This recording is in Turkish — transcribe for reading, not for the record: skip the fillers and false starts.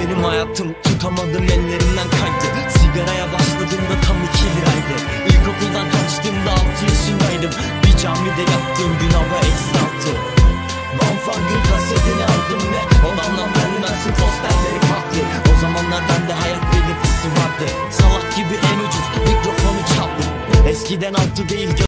benim hayatım, tutamadım ellerimden kaydı. Sigaraya başladığımda tam 2 liraydı. İlkokuldan kaçtığımda 6 yaşındaydım. Bir camide yattığım gün hava -6. Bonfang'ın kasetini aldım ve odamdan vermezsin posterleri farklı. O zamanlar bende hayat belirtisi vardı. Salak gibi en ucuz mikrofonu çaldım. Eskiden altı değil